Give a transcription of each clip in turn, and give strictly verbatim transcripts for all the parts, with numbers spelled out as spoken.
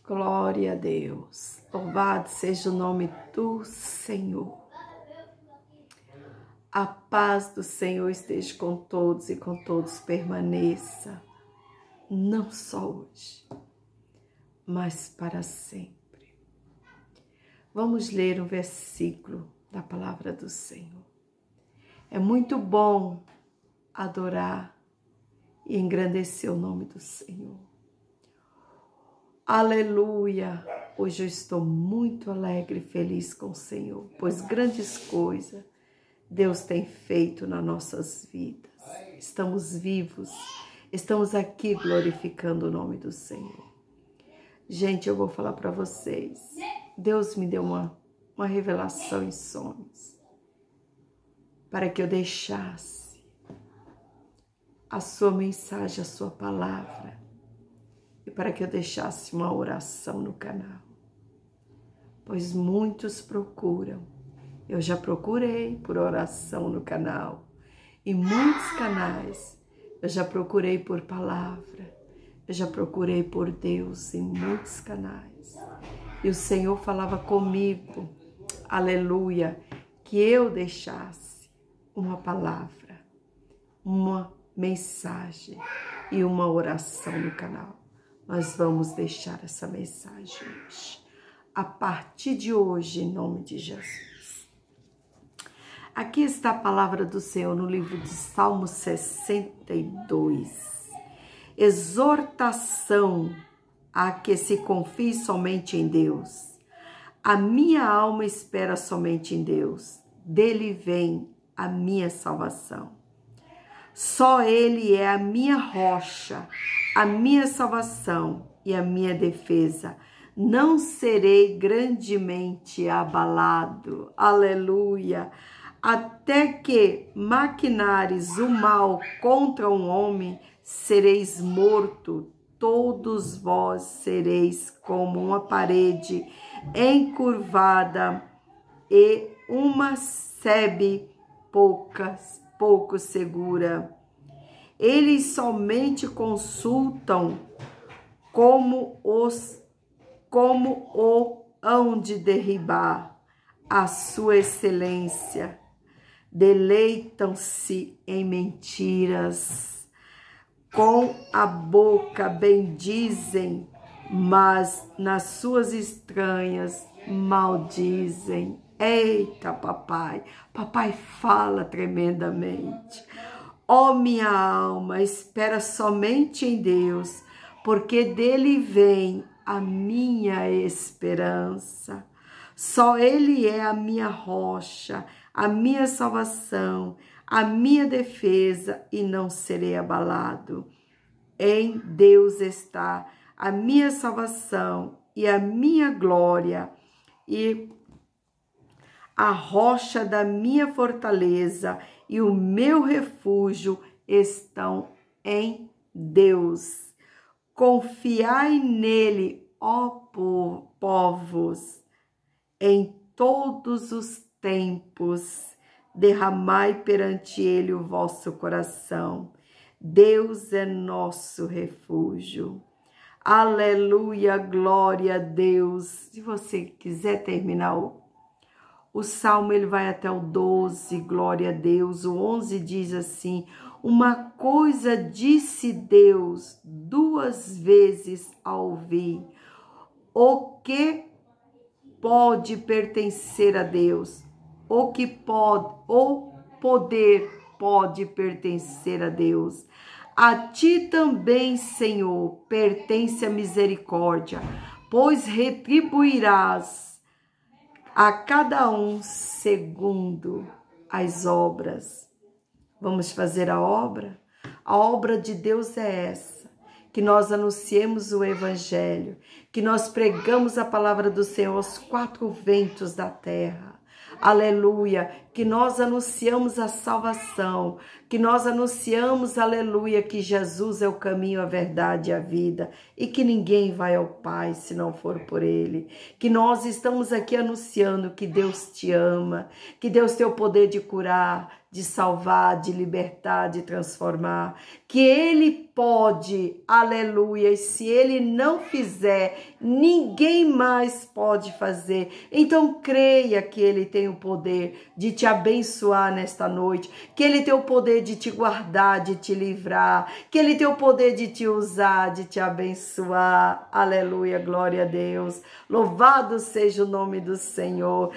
Glória a Deus. Louvado seja o nome do Senhor. A paz do Senhor esteja com todos e com todos permaneça, não só hoje, mas para sempre. Vamos ler um versículo da palavra do Senhor. É muito bom adorar e engrandecer o nome do Senhor. Aleluia! Hoje eu estou muito alegre e feliz com o Senhor, pois grandes coisas Deus tem feito nas nossas vidas. Estamos vivos, estamos aqui glorificando o nome do Senhor. Gente, eu vou falar para vocês. Deus me deu uma, uma revelação em sonhos para que eu deixasse a sua mensagem, a sua palavra, e para que eu deixasse uma oração no canal, pois muitos procuram. Eu já procurei por oração no canal, em muitos canais. Eu já procurei por palavra, eu já procurei por Deus em muitos canais. E o Senhor falava comigo, aleluia, que eu deixasse uma palavra, uma mensagem e uma oração no canal. Nós vamos deixar essa mensagem hoje, a partir de hoje, em nome de Jesus. Aqui está a palavra do Senhor no livro de Salmo sessenta e dois. Exortação a que se confie somente em Deus. A minha alma espera somente em Deus. Dele vem a minha salvação. Só Ele é a minha rocha, a minha salvação e a minha defesa. Não serei grandemente abalado. Aleluia! Até que maquinares o mal contra um homem, sereis morto. Todos vós sereis como uma parede encurvada e uma sebe poucas, pouco segura. Eles somente consultam como os como o hão de derribar a sua excelência. Deleitam-se em mentiras, com a boca bendizem, mas nas suas estranhas maldizem. Eita, papai, papai fala tremendamente. Ó minha alma, espera somente em Deus, porque dele vem a minha esperança. Só Ele é a minha rocha, a minha salvação, a minha defesa, e não serei abalado. Em Deus está a minha salvação e a minha glória, e a rocha da minha fortaleza e o meu refúgio estão em Deus. Confiai nele, ó povos, em todos os tempos. Derramai perante ele o vosso coração. Deus é nosso refúgio. Aleluia, glória a Deus. Se você quiser terminar o, o salmo, ele vai até o doze, glória a Deus. O onze diz assim: uma coisa disse Deus duas vezes ao ouvir, o que pode pertencer a Deus, o que pode, o poder pode pertencer a Deus. A ti também, Senhor, pertence a misericórdia, pois retribuirás a cada um segundo as obras. Vamos fazer a obra? A obra de Deus é essa, que nós anunciemos o Evangelho, que nós pregamos a palavra do Senhor aos quatro ventos da terra. Aleluia! que nós anunciamos a salvação, que nós anunciamos, aleluia, que Jesus é o caminho, a verdade e a vida, e que ninguém vai ao Pai se não for por Ele. Que nós estamos aqui anunciando que Deus te ama, que Deus tem o poder de curar, de salvar, de libertar, de transformar, que Ele pode, aleluia, e se Ele não fizer, ninguém mais pode fazer. Então creia que Ele tem o poder de te abençoar nesta noite, que Ele tem o poder de te guardar, de te livrar, que Ele tem o poder de te usar, de te abençoar, aleluia, glória a Deus, louvado seja o nome do Senhor.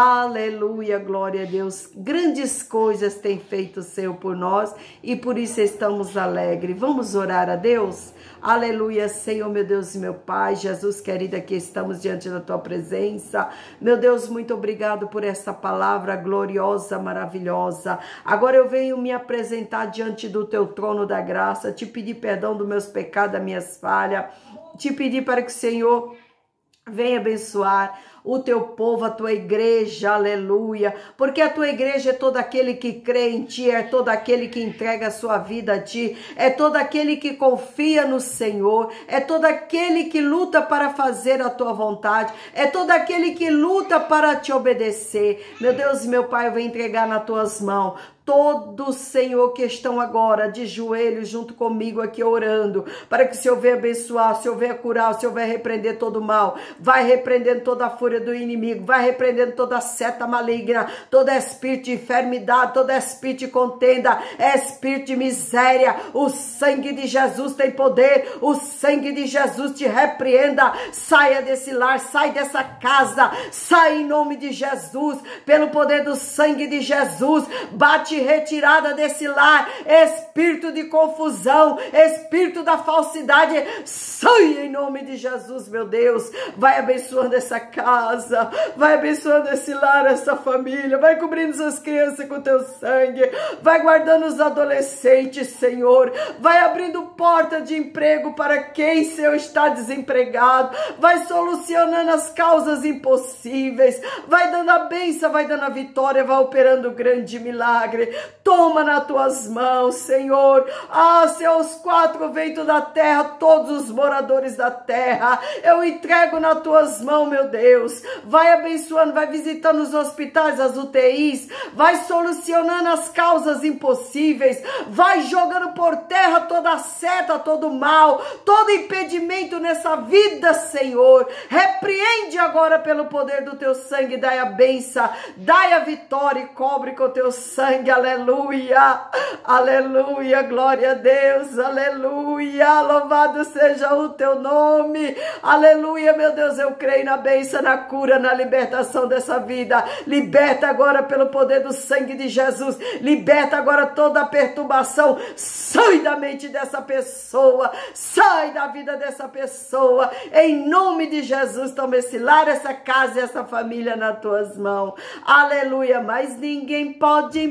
Aleluia, glória a Deus. Grandes coisas tem feito o Senhor por nós e por isso estamos alegres. Vamos orar a Deus? Aleluia, Senhor, meu Deus e meu Pai, Jesus querido, aqui estamos diante da Tua presença. Meu Deus, muito obrigado por essa palavra gloriosa, maravilhosa. Agora eu venho me apresentar diante do Teu trono da graça, te pedir perdão dos meus pecados, das minhas falhas, te pedir para que o Senhor venha abençoar o teu povo, a tua igreja, aleluia, porque a tua igreja é todo aquele que crê em ti, é todo aquele que entrega a sua vida a ti, é todo aquele que confia no Senhor, é todo aquele que luta para fazer a tua vontade, é todo aquele que luta para te obedecer. Meu Deus e meu Pai, eu venho entregar nas tuas mãos todos, Senhor, que estão agora de joelhos junto comigo aqui orando, para que o Senhor venha abençoar, o Senhor venha curar, o Senhor venha repreender todo o mal, vai repreendendo toda a fúria do inimigo, vai repreendendo toda a seta maligna, todo espírito de enfermidade, todo espírito de contenda, espírito de miséria. O sangue de Jesus tem poder, o sangue de Jesus te repreenda, saia desse lar, sai dessa casa, sai em nome de Jesus, pelo poder do sangue de Jesus, bate retirada desse lar, espírito de confusão, espírito da falsidade, sai em nome de Jesus, meu Deus, vai abençoando essa casa, vai abençoando esse lar, essa família, vai cobrindo essas crianças com teu sangue, vai guardando os adolescentes, Senhor, vai abrindo porta de emprego para quem, Senhor, está desempregado, vai solucionando as causas impossíveis, vai dando a bênção, vai dando a vitória, vai operando grande milagre. Toma nas tuas mãos, Senhor. Ah, Senhor, os quatro ventos da terra, todos os moradores da terra, eu entrego nas tuas mãos, meu Deus. Vai abençoando, vai visitando os hospitais, as U T Is, vai solucionando as causas impossíveis, vai jogando por terra toda a seta, todo o mal, todo impedimento nessa vida, Senhor. Repreende agora pelo poder do teu sangue, dai a bênção, dai a vitória e cobre com o teu sangue, aleluia, aleluia, glória a Deus, aleluia, louvado seja o teu nome, aleluia, meu Deus, eu creio na bênção, na cura, na libertação dessa vida, liberta agora pelo poder do sangue de Jesus, liberta agora toda a perturbação, sai da mente dessa pessoa, sai da vida dessa pessoa, em nome de Jesus, toma esse lar, essa casa e essa família nas tuas mãos, aleluia, mas ninguém pode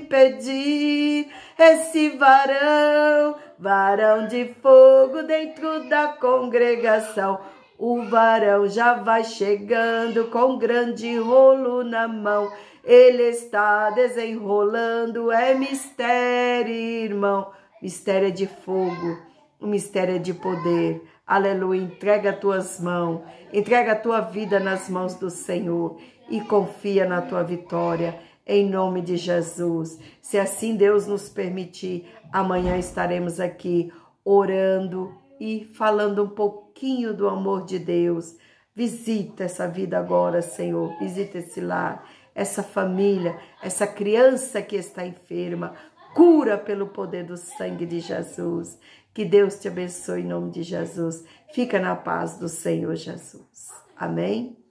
impedir esse varão, varão de fogo dentro da congregação. O varão já vai chegando com grande rolo na mão, ele está desenrolando, é mistério, irmão, mistério de fogo, um mistério de poder, aleluia, entrega as tuas mãos, entrega a tua vida nas mãos do Senhor e confia na tua vitória, em nome de Jesus. Se assim Deus nos permitir, amanhã estaremos aqui orando e falando um pouquinho do amor de Deus. Visita essa vida agora, Senhor, visita esse lar, essa família, essa criança que está enferma, cura pelo poder do sangue de Jesus. Que Deus te abençoe em nome de Jesus. Fica na paz do Senhor Jesus. Amém?